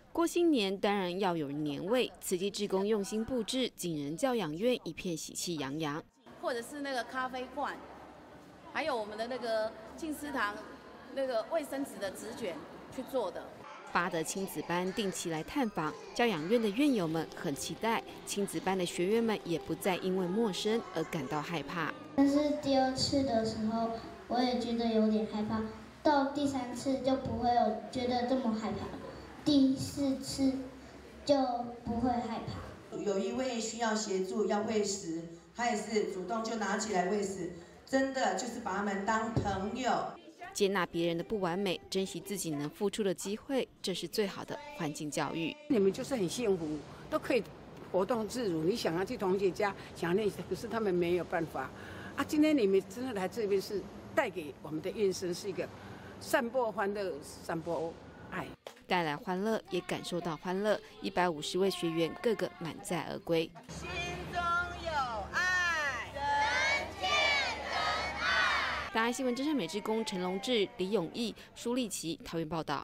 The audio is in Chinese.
过新年当然要有年味，慈济志工用心布置景仁教养院，一片喜气洋洋。 或者是那个咖啡罐，还有我们的那个静思堂那个卫生纸的纸卷去做的。 八德亲子班定期来探访教养院的院友们，很期待亲子班的学员们也不再因为陌生而感到害怕。 但是第2次的时候，我也觉得有点害怕，到第3次就不会有觉得这么害怕，第4次就不会害怕。 有一位需要协助要喂食，他也是主动就拿起来喂食，真的就是把他们当朋友。 接纳别人的不完美，珍惜自己能付出的机会，这是最好的环境教育。 你们就是很幸福，都可以活动自如。你想要去同学家想练习，可是他们没有办法啊。今天你们真的来这边是带给我们的院生是一个散播欢乐、散播爱， 带来欢乐，也感受到欢乐。150位学员个个满载而归。 心中有爱，人见人爱。 大爱新闻真善美志工陈龙志、李永义、舒丽琪桃园报道。